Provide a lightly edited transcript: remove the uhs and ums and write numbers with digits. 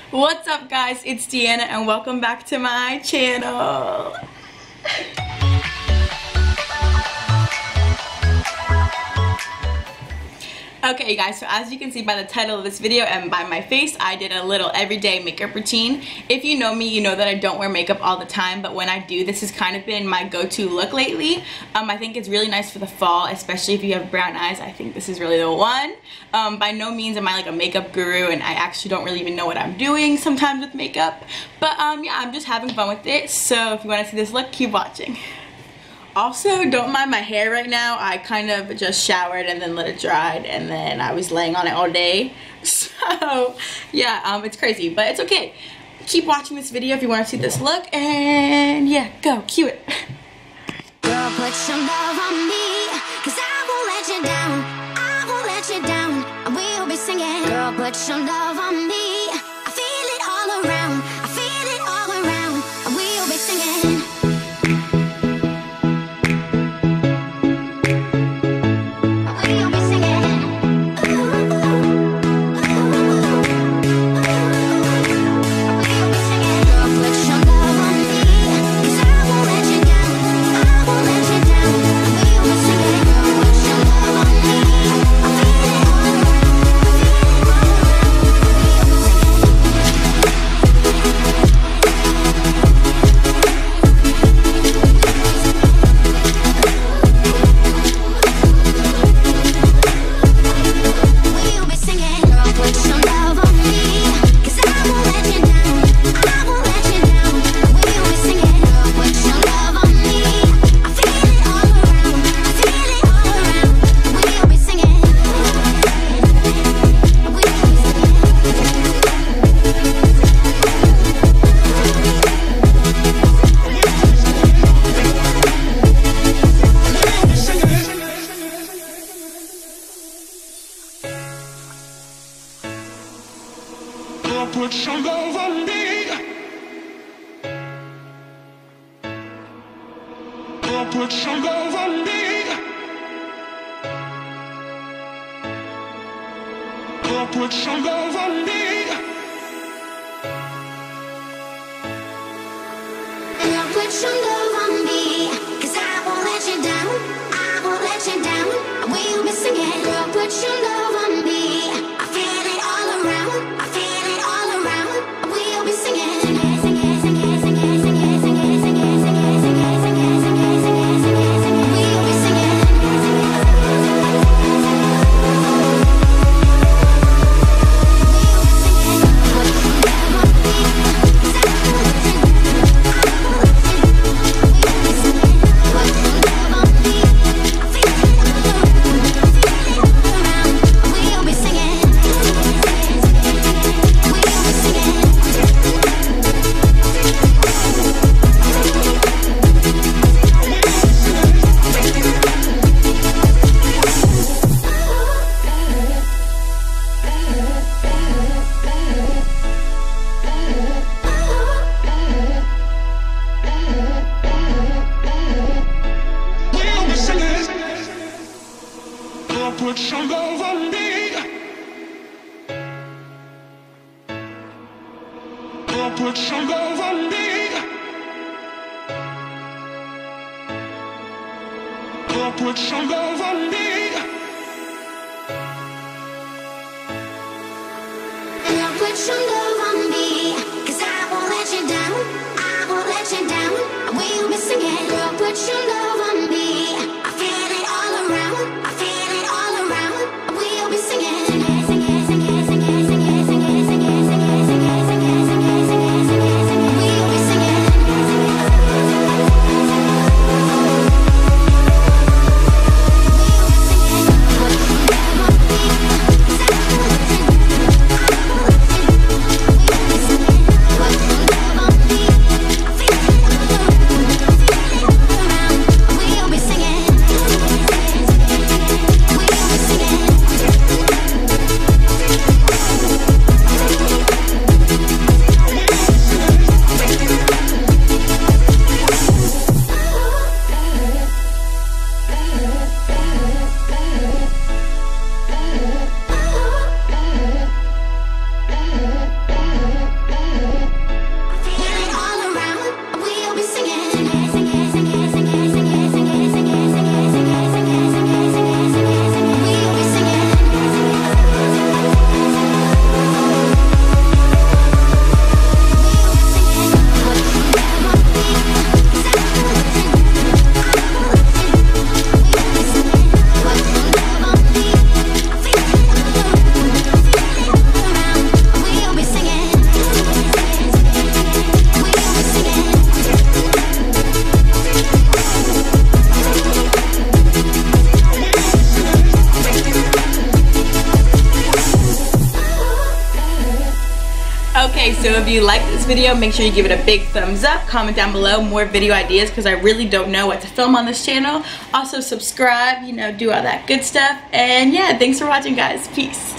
What's up guys, it's Deanna and welcome back to my channel. Okay guys, so as you can see by the title of this video and by my face, I did a little everyday makeup routine. If you know me, you know that I don't wear makeup all the time, but when I do, this has kind of been my go-to look lately. I think it's really nice for the fall, especially if you have brown eyes. I think this is really the one. By no means am I like a makeup guru, and I actually don't really even know what I'm doing sometimes with makeup. But yeah, I'm just having fun with it, so if you want to see this look, keep watching. Also, don't mind my hair right now. I kind of just showered and then let it dry, and then I was laying on it all day. So, yeah, it's crazy, but it's okay. Keep watching this video if you want to see this look, and yeah, go, cue it. Girl, put some love on me, 'cause I won't let you down. I won't let you down. And we'll be singing. Girl, put some love on me. I feel it all around. I feel it all around. And we'll be singing. Put some love on me. Put some love on me. Put some love on me. Put some love on me, 'cause I won't let you down. I won't let you down. And we'll be singing. Girl, put some love on me. I feel it all around. I feel it all around. And we'll be singing. Put some love on me. Put some love on me. Put some love on me. Put some love on me, 'cause I won't let you down. I won't let you down. And we'll be singing. Girl, put some love on me. I feel it all around. I feel it all around. And we'll be singing. Around. Okay, so if you like this video, make sure you give it a big thumbs up. Comment down below more video ideas because I really don't know what to film on this channel. Also subscribe, you know, do all that good stuff. And yeah, thanks for watching, guys. Peace.